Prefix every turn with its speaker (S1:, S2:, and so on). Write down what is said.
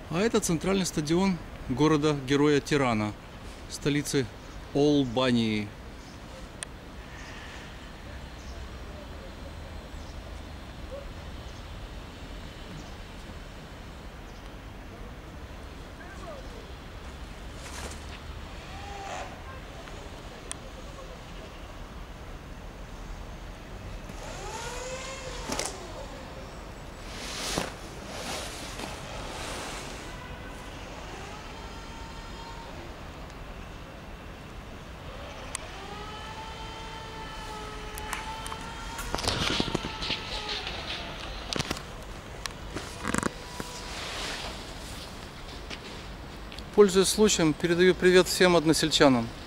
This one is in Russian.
S1: А это центральный стадион города-героя Тирана, столицы Албании. Пользуясь случаем, передаю привет всем односельчанам.